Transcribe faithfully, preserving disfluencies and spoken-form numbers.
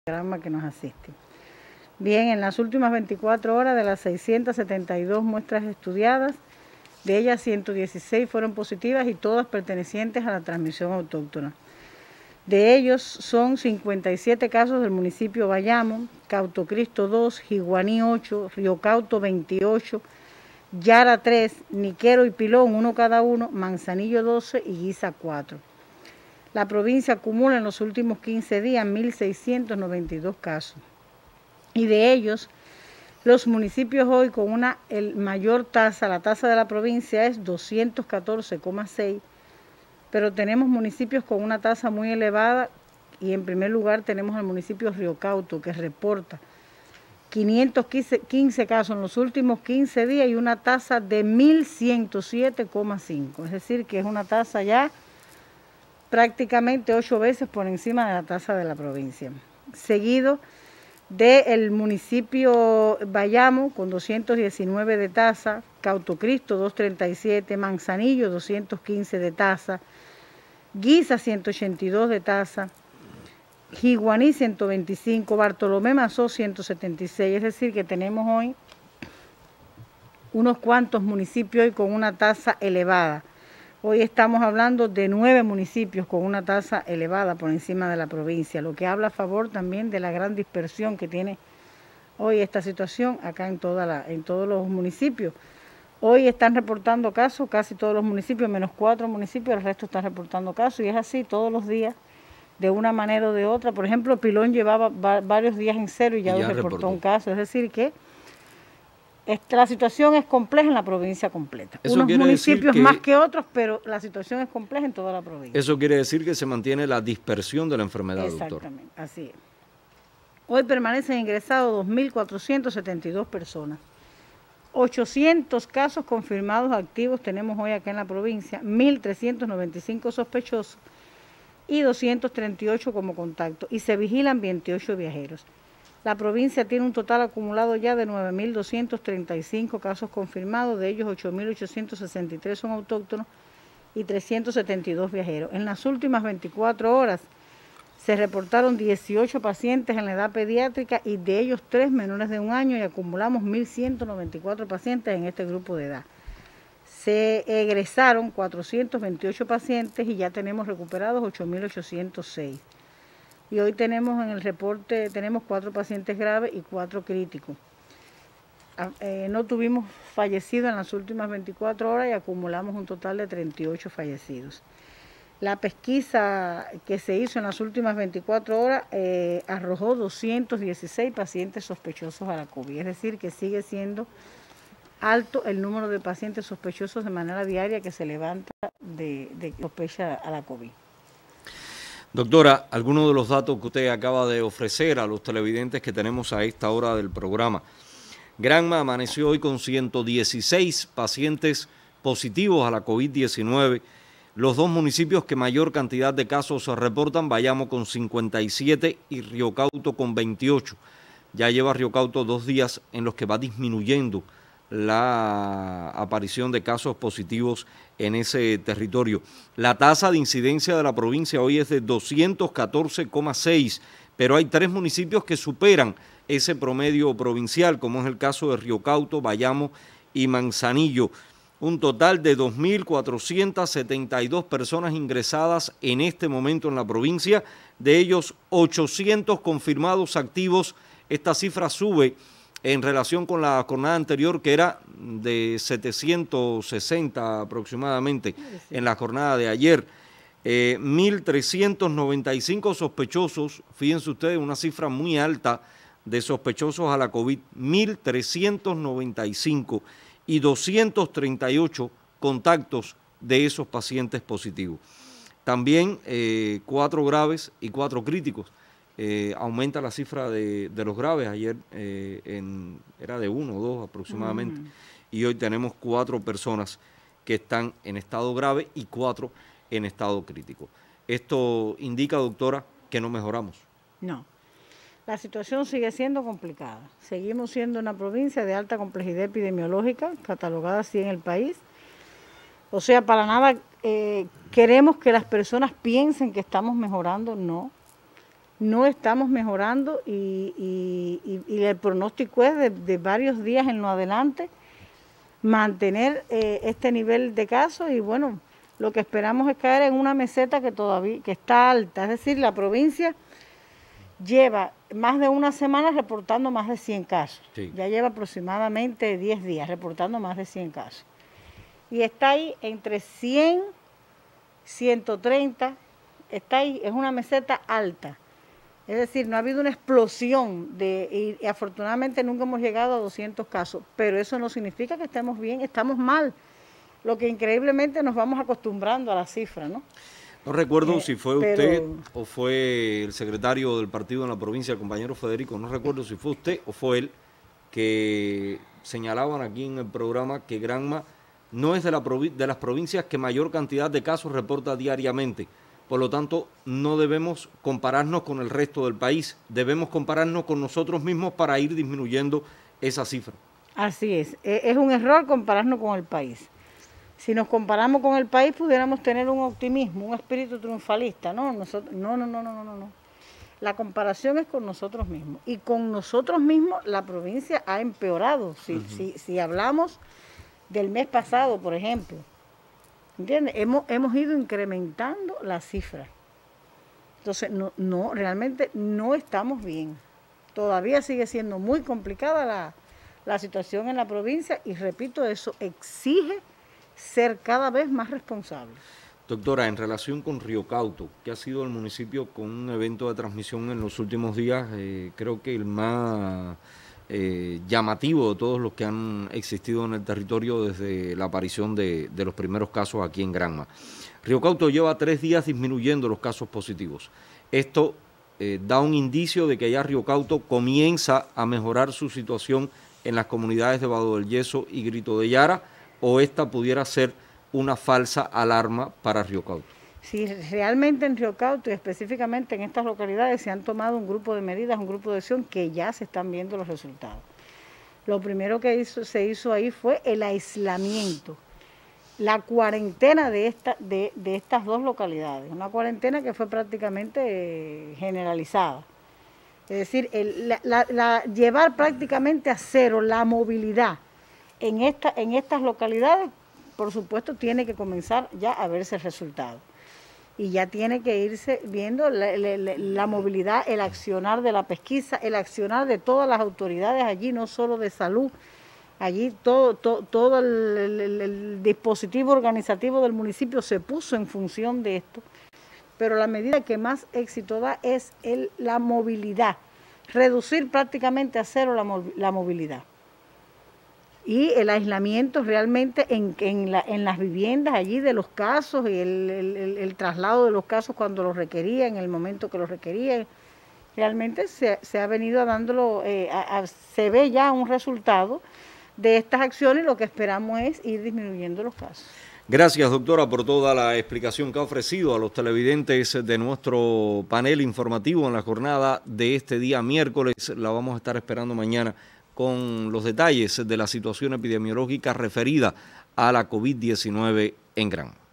programa que nos asiste. Bien, en las últimas veinticuatro horas, de las seiscientas setenta y dos muestras estudiadas, de ellas ciento dieciséis fueron positivas y todas pertenecientes a la transmisión autóctona. De ellos son cincuenta y siete casos del municipio Bayamo, Cauto Cristo dos, Jiguaní ocho, Río Cauto veintiocho, Yara tres, Niquero y Pilón uno cada uno, Manzanillo doce y Guisa cuatro. La provincia acumula en los últimos quince días mil seiscientos noventa y dos casos. Y de ellos, los municipios hoy con una el mayor tasa, la tasa de la provincia es doscientos catorce coma seis, pero tenemos municipios con una tasa muy elevada y en primer lugar tenemos el municipio Río Cauto, que reporta quinientos quince casos en los últimos quince días y una tasa de mil ciento siete coma cinco, es decir, que es una tasa ya prácticamente ocho veces por encima de la tasa de la provincia. Seguido del municipio Bayamo con doscientos diecinueve de tasa, Cauto Cristo doscientos treinta y siete, Manzanillo doscientos quince de tasa, Guisa ciento ochenta y dos de tasa, Jiguaní ciento veinticinco, Bartolomé Mazó ciento setenta y seis, es decir que tenemos hoy unos cuantos municipios hoy con una tasa elevada. Hoy estamos hablando de nueve municipios con una tasa elevada por encima de la provincia, lo que habla a favor también de la gran dispersión que tiene hoy esta situación acá en, toda la, en todos los municipios. Hoy están reportando casos casi todos los municipios, menos cuatro municipios, el resto están reportando casos y es así todos los días, de una manera o de otra. Por ejemplo, Pilón llevaba va, varios días en cero y ya, y ya reportó, reportó un caso, es decir que Esta, la situación es compleja en la provincia completa. Eso Unos municipios que, más que otros, pero la situación es compleja en toda la provincia. Eso quiere decir que se mantiene la dispersión de la enfermedad, doctor. Exactamente, así es. Hoy permanecen ingresados dos mil cuatrocientas setenta y dos personas. ochocientos casos confirmados activos tenemos hoy acá en la provincia, mil trescientos noventa y cinco sospechosos y doscientos treinta y ocho como contacto. Y se vigilan veintiocho viajeros. La provincia tiene un total acumulado ya de nueve mil doscientos treinta y cinco casos confirmados, de ellos ocho mil ochocientos sesenta y tres son autóctonos y trescientos setenta y dos viajeros. En las últimas veinticuatro horas se reportaron dieciocho pacientes en la edad pediátrica y de ellos tres menores de un año y acumulamos mil ciento noventa y cuatro pacientes en este grupo de edad. Se egresaron cuatrocientos veintiocho pacientes y ya tenemos recuperados ocho mil ochocientos seis. Y hoy tenemos en el reporte, tenemos cuatro pacientes graves y cuatro críticos. Eh, no tuvimos fallecidos en las últimas veinticuatro horas y acumulamos un total de treinta y ocho fallecidos. La pesquisa que se hizo en las últimas veinticuatro horas eh, arrojó doscientos dieciséis pacientes sospechosos a la COVID, es decir, que sigue siendo alto el número de pacientes sospechosos de manera diaria que se levanta de, de sospecha a la COVID. Doctora, algunos de los datos que usted acaba de ofrecer a los televidentes que tenemos a esta hora del programa. Granma amaneció hoy con ciento dieciséis pacientes positivos a la COVID diecinueve. Los dos municipios que mayor cantidad de casos se reportan, Bayamo con cincuenta y siete y Río Cauto con veintiocho. Ya lleva Río Cauto dos días en los que va disminuyendo la aparición de casos positivos en ese territorio. La tasa de incidencia de la provincia hoy es de doscientos catorce coma seis, pero hay tres municipios que superan ese promedio provincial, como es el caso de Río Cauto, Bayamo y Manzanillo. Un total de dos mil cuatrocientas setenta y dos personas ingresadas en este momento en la provincia, de ellos ochocientos confirmados activos. Esta cifra sube en relación con la jornada anterior, que era de setecientos sesenta aproximadamente en la jornada de ayer. Eh, mil trescientos noventa y cinco sospechosos, fíjense ustedes, una cifra muy alta de sospechosos a la COVID, mil trescientos noventa y cinco y doscientos treinta y ocho contactos de esos pacientes positivos. También eh, cuatro graves y cuatro críticos. Eh, aumenta la cifra de, de los graves, ayer eh, en, era de uno o dos aproximadamente, uh-huh. Y hoy tenemos cuatro personas que están en estado grave y cuatro en estado crítico. Esto indica, doctora, que no mejoramos. No, la situación sigue siendo complicada. Seguimos siendo una provincia de alta complejidad epidemiológica, catalogada así en el país. O sea, para nada eh, queremos que las personas piensen que estamos mejorando, no. no estamos mejorando y, y, y, y el pronóstico es de, de varios días en lo adelante mantener eh, este nivel de casos y bueno, lo que esperamos es caer en una meseta que todavía que está alta, es decir, la provincia lleva más de una semana reportando más de cien casos, sí. Ya lleva aproximadamente diez días reportando más de cien casos y está ahí entre cien, ciento treinta, está ahí, es una meseta alta. Es decir, no ha habido una explosión de, y, y afortunadamente nunca hemos llegado a doscientos casos, pero eso no significa que estemos bien, estamos mal. Lo que increíblemente nos vamos acostumbrando a la cifra, ¿no? No recuerdo eh, si fue pero, usted o fue el secretario del partido en la provincia, el compañero Federico, no recuerdo si fue usted o fue él, que señalaban aquí en el programa que Granma no es de, la de las provincias que mayor cantidad de casos reporta diariamente. Por lo tanto, no debemos compararnos con el resto del país, debemos compararnos con nosotros mismos para ir disminuyendo esa cifra. Así es, es un error compararnos con el país. Si nos comparamos con el país, pudiéramos tener un optimismo, un espíritu triunfalista. No, nosotros, no, no, no, no, no, no. La comparación es con nosotros mismos. Y con nosotros mismos la provincia ha empeorado. Si, uh-huh. si, si hablamos del mes pasado, por ejemplo, ¿entiendes? Hemos, hemos ido incrementando la cifra. Entonces, no, no, realmente no estamos bien. Todavía sigue siendo muy complicada la, la situación en la provincia y, repito, eso exige ser cada vez más responsables. Doctora, en relación con Río Cauto, que ha sido el municipio con un evento de transmisión en los últimos días, eh, creo que el más eh, llamativo de todos los que han existido en el territorio desde la aparición de, de los primeros casos aquí en Granma. Río Cauto lleva tres días disminuyendo los casos positivos. Esto eh, da un indicio de que ya Río Cauto comienza a mejorar su situación en las comunidades de Vado del Yeso y Grito de Yara, o esta pudiera ser una falsa alarma para Río Cauto. Sí, realmente en Río Cauto y específicamente en estas localidades se han tomado un grupo de medidas, un grupo de acción que ya se están viendo los resultados. Lo primero que hizo, se hizo ahí fue el aislamiento, la cuarentena de, esta, de, de estas dos localidades, una cuarentena que fue prácticamente eh, generalizada. Es decir, el, la, la, la, llevar prácticamente a cero la movilidad en, esta, en estas localidades, por supuesto, tiene que comenzar ya a verse el resultado. Y ya tiene que irse viendo la, la, la movilidad, el accionar de la pesquisa, el accionar de todas las autoridades allí, no solo de salud. Allí todo, todo, todo el, el, el dispositivo organizativo del municipio se puso en función de esto. Pero la medida que más éxito da es el, la movilidad. Reducir prácticamente a cero la, la movilidad. Y el aislamiento realmente en, en, la, en las viviendas allí de los casos y el, el, el traslado de los casos cuando los requería, en el momento que los requería. Realmente se, se ha venido dándolo, eh, a, a, se ve ya un resultado de estas acciones y lo que esperamos es ir disminuyendo los casos. Gracias, doctora, por toda la explicación que ha ofrecido a los televidentes de nuestro panel informativo en la jornada de este día miércoles. La vamos a estar esperando mañana con los detalles de la situación epidemiológica referida a la COVID diecinueve en Granma.